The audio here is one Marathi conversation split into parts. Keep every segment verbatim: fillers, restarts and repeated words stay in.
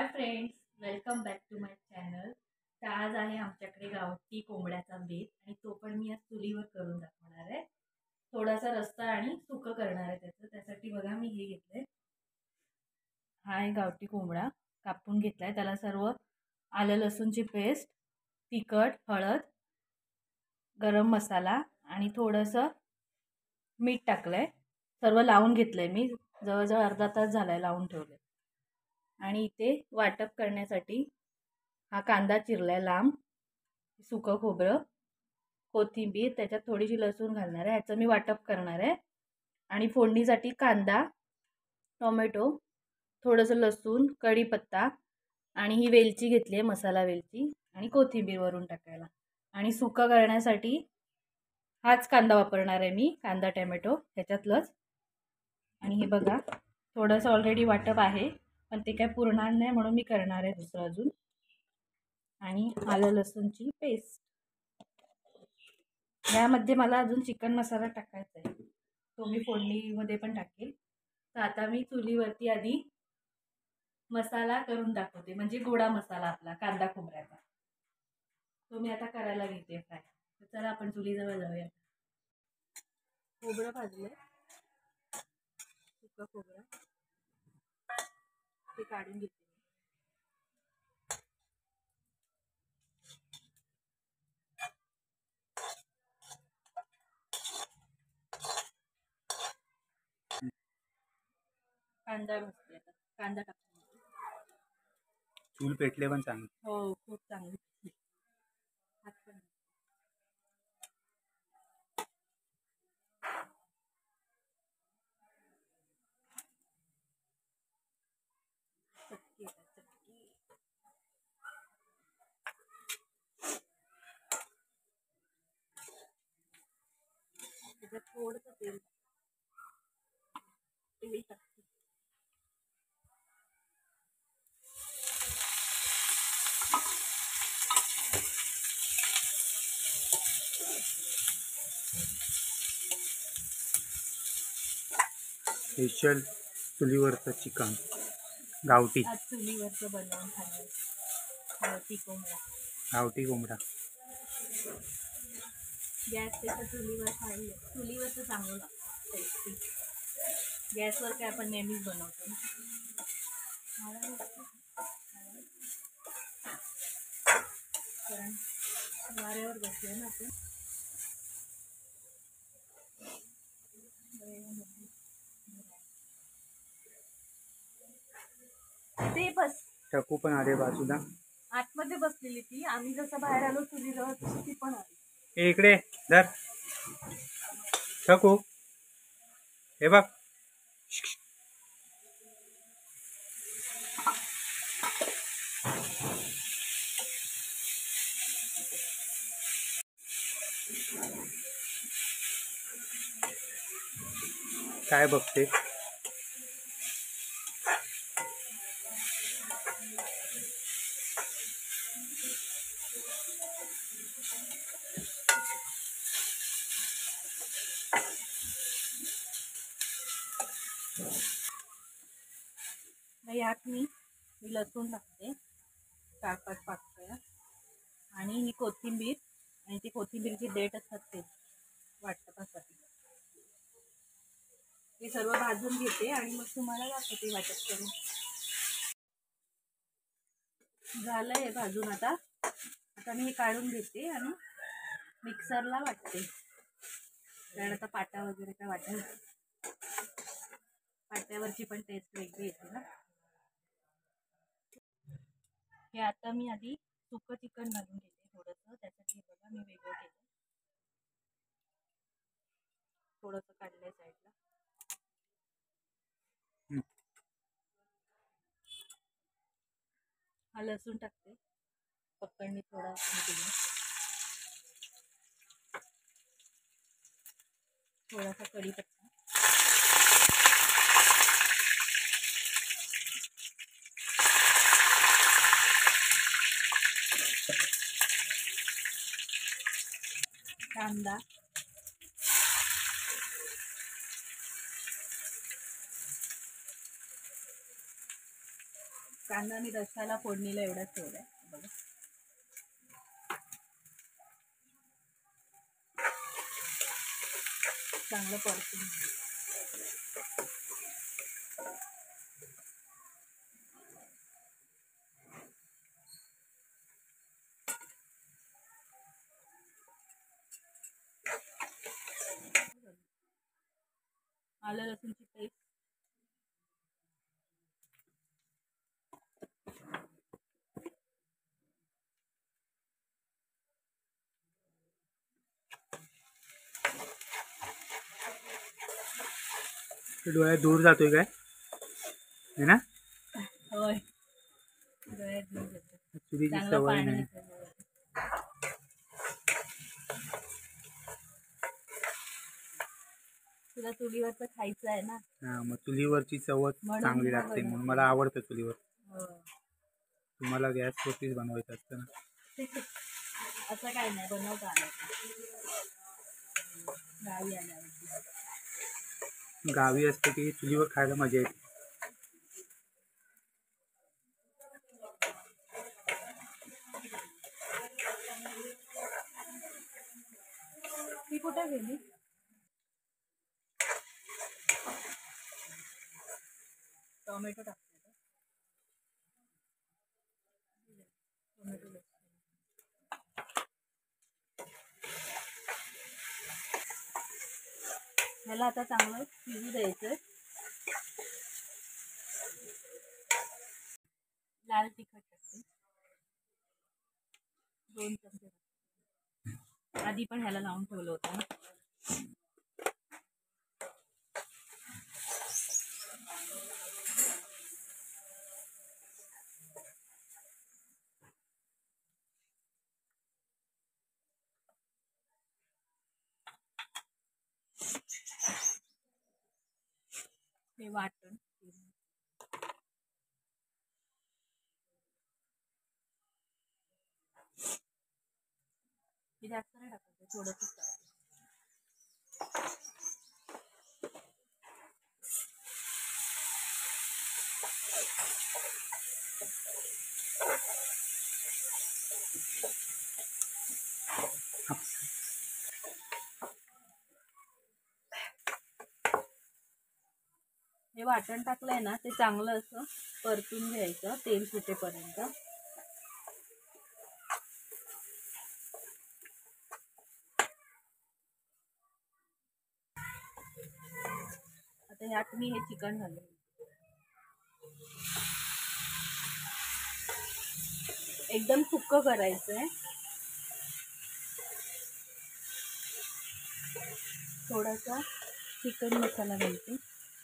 High friends, welcome back to my channel. तर आज आहे आमच्याकडे गावठी कोंबड्याचा बेत आणि तो पण मी आज चुलीवर करून दाखवणार आहे. थोडासा रस्सा आणि सुकं करणार आहे त्याचं. त्यासाठी बघा मी हे घेतलंय. हा आहे गावठी कोंबडा कापून घेतलाय. त्याला सर्व आलं लसूणची पेस्ट, तिखट, हळद, गरम मसाला आणि थोडंसं मीठ टाकलंय. सर्व लावून घेतलंय मी. जवळजवळ अर्धा तास झालाय लावून ठेवलंय. आणि इथे वाटप करण्यासाठी हा कांदा चिरलाय लांब, सुकं खोबरं, कोथिंबीर, त्याच्यात थोडीशी लसूण घालणार आहे. ह्याचं मी वाटप करणार आहे. आणि फोडणीसाठी कांदा, टोमॅटो, थोडंसं लसूण, कढीपत्ता आणि ही वेलची घेतली आहे, मसाला वेलची, आणि कोथिंबीर वरून टाकायला. आणि सुकं करण्यासाठी हाच कांदा वापरणार आहे मी, कांदा टोमॅटो ह्याच्यातलंच. आणि हे बघा थोडंसं ऑलरेडी वाटप आहे, पण ते काय पुरणार नाही म्हणून मी करणार आहे दुसरं अजून. आणि आलं लसूणची पेस्ट. यामध्ये मला अजून चिकन मसाला टाकायचा आहे, तो मी फोडणीमध्ये पण टाकेल. तर आता मी चुलीवरती आधी मसाला करून दाखवते, म्हणजे गोडा मसाला आपला कांदा खोबऱ्याचा, तो मी आता करायला घेते फ्राय. तर चला आपण चुलीजवळ जाऊया. खोबरं भाजलंय, सुकं खोबरं ते काढून घेते. कांदा भाजते आता, कांदा टाकते. चूल पेटले पण चांगली. हो, खूप चांगली. हात पण चटकी चटकी. त्याच्यात थोडंसं तेल तेल टाकते. स्पेशल चुलीवरचं चिकन गावठी. आज चुलीवरचं बनवून खाणार गावठी कोंबडा. गावठी कोंबडा गॅसपेक्षा चुलीवर खाल्लं, चुलीवरचं चांगलं लागतं, टेस्टी. गॅसवर काय आपण नेहमीच बनवतो ना. कारण वाऱ्यावर बसलो ना आपण. ते बस चकू पण आले बाजूला. आतमध्ये बसलेली ती, आम्ही जसं बाहेर आलो चुलीजवळ तशी ती पण आली. ए इकडे धर चकू, हे बघ. काय बघते? यात मी लसूण टाकते, चार पाच पाकळ्या, आणि ही कोथिंबीर, आणि ती कोथिंबीरची देठ असतात ते वाटपासाठी. ते सर्व भाजून घेते आणि मग तुम्हाला दाखवते वाटप करून. झालंय भाजून. आता आता मी हे काढून घेते आणि मिक्सरला वाटते, कारण आता पाटा वगैरे काय वाटत, पाट्यावरची पण टेस्ट वेगळी येते ना. हे आता मी आधी सुकं चिकन घालून घेते थोडंसं. त्यासाठी बघा मी वेगळं केलं, थोडंसं काढलंय साईडला. हा लसूण टाकते, पकडणी थोडा थोडासा कढीपत्ता, कांदा, कांदा मी रस्साला फोडणीला एवढाच ठेवलाय बघा. चांगलं परतून आलं लसूणची पेस्ट, डोळ्यात दूर जातोय काय है ना? होय डोळ्यात दूर जातं. चुलीची चांगलं सवय पाणी नाही. येतं. तुला चुलीवरचं खायचं आहे ना? हा, मग चुलीवरची चवच म्हणून चांगली मग लागते, म्हणून बनवते. मला आवडतं चुलीवर. हो. तुम्हाला गॅसवरतीच बनवायचं असतं ना? असं काय नाही, बनवता आलं गावी आल्यावरती. गावी असते की चुलीवर खायला मजा येते. ती कुठे गेली? टोमॅटो टाकते का? टोमॅटो टाकते. ह्याला आता चांगलं शिजू द्यायचं. लाल तिखट टाकते दोन चमचे. आधी पण ह्याला लावून ठेवलं होतं ना. हे वाटण हे जास्त नाही टाकायचं, थोडंसंच टाकायचं. हे वाटण टाकलंय ना, ते चांगलं असं परतून घ्यायचं तेल सुटेपर्यंत. आता ह्यात मी हे चिकन घालून एकदम सुक्क करायचंय. थोडासा चिकन मसाला घालते.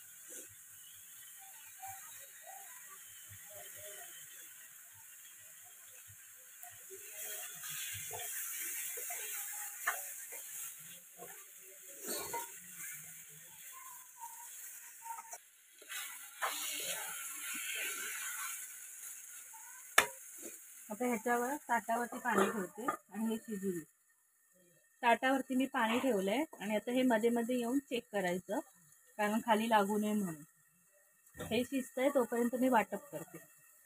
आता ह्याच्यावर ताटावरती पाणी ठेवते आणि हे शिजू दे. ताटावरती मी पाणी ठेवलंय आणि आता हे मध्ये मध्ये येऊन चेक करायचं, कारण खाली लागू नये म्हणून. हे शिजतंय तोपर्यंत मी वाटप करते.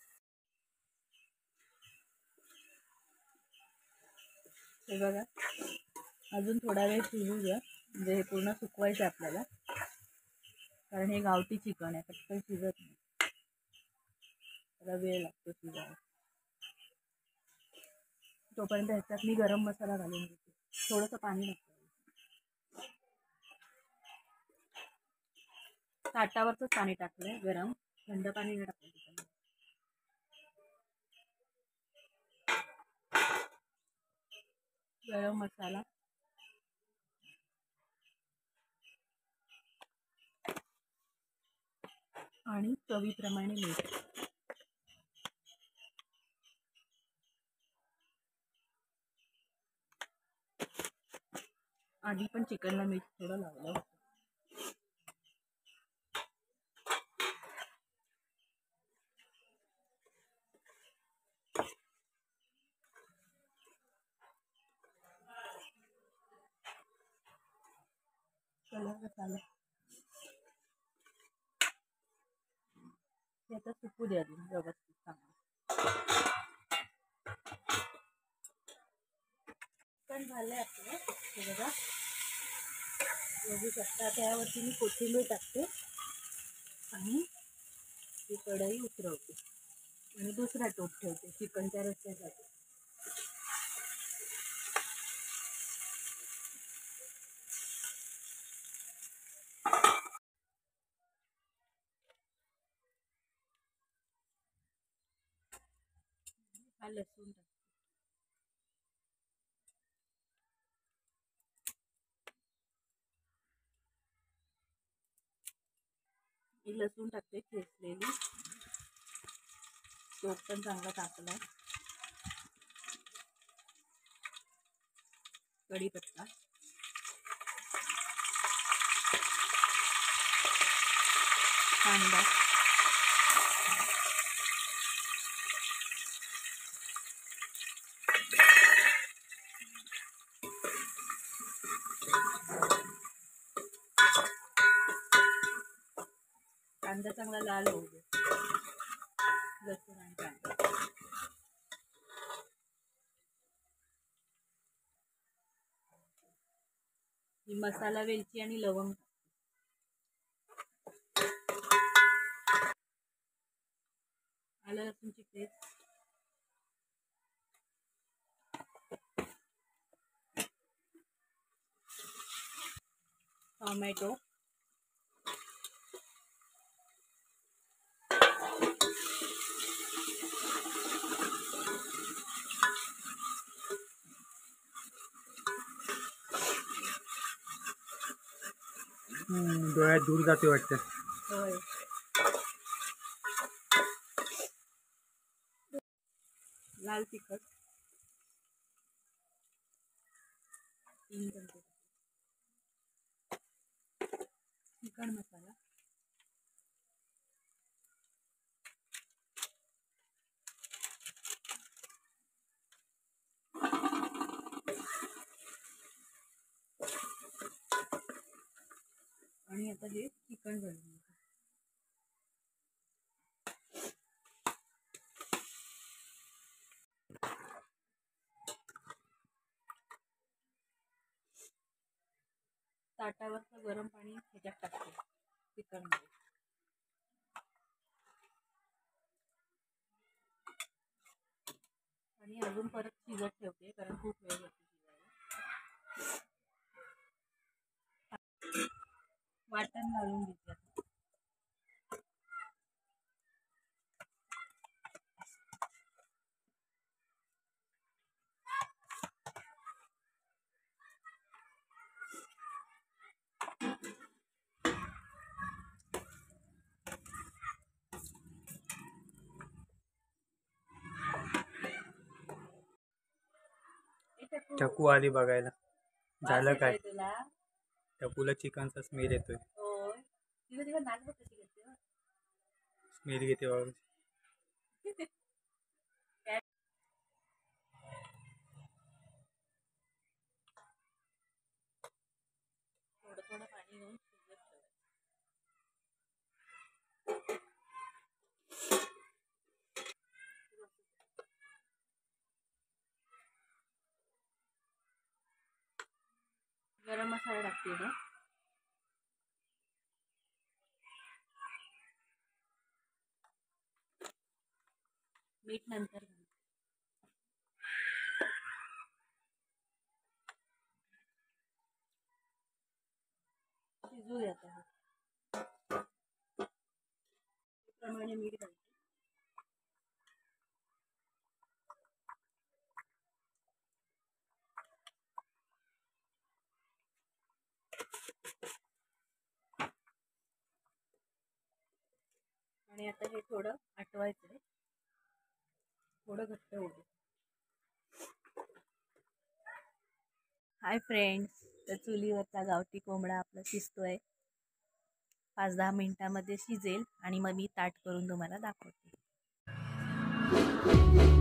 हे बघा, अजून थोडा वेळ शिजू द्या, म्हणजे हे पूर्ण सुकवायचं आपल्याला, कारण हे गावठी चिकन आहे, पटकन शिजत नाही, त्याला वेळ लागतो शिजायला. तोपर्यंत ह्याच्यात मी गरम मसाला घालून घेते. थोडंसं पाणी टाकते. ताटावरच पाणी टाकलंय गरम, थंड पाणी नाही टाकलं. गरम मसाला, आणि चवीप्रमाणे मीठ. आधी पण चिकनला मीठ थोडं लावलं. कलर कसा आला? हे आता सुकू द्या व्यवस्थित चांगलं. पण झालंय आपलं हे बघा, बघू शकता. त्यावरती मी कोथिंबीर टाकते आणि ती कढई उतरवते आणि दुसरा टोप ठेवते चिकनच्या रस्स्यासाठी. हा लसूण टाकते. ही लसूण टाकते ठेचलेली. तो पण चांगला टाकला. कढीपत्ता, कांदा, कांदा चांगला लाल होऊ दे. लसूण आणि कांदा. ही मसाला वेलची आणि लवंग. आलं लसूणची पेस्ट, टोमॅटो, डोळ्यात दूर जाते वाटतं. होय. लाल तिखट तीन चमचे, चिकन मसाला, आणि आता हे चिकन घालून ताटावरचं गरम पाणी ह्याच्यात टाकते चिकनमध्ये. आणि अजून परत शिजत ठेवते कारण खूप वेळ लागतो शिजायला. वाटण घालून घेते. चकू आली बघायला. झालं काय? तुला टपूला चिकनचा स्मेल येतोय. होय. तिला तिला नाक बघ कशी घेते. स्मेल घेते बाबा. थोडं थोडं पाणी घेऊन शिजत ठेव. गरम मसाला टाकते का? मीठ नंतर शिजू द्या. प्रमाणे मीठ घालते. आणि आता हे थोडं आटवायचं आहे. थोडं घट्ट होऊ दे. हाय फ्रेंड्स, तर चुलीवरचा गावठी कोंबडा आपला शिजतोय. पाच दहा मिनिटामध्ये शिजेल आणि मग मी ताट करून तुम्हाला दाखवते.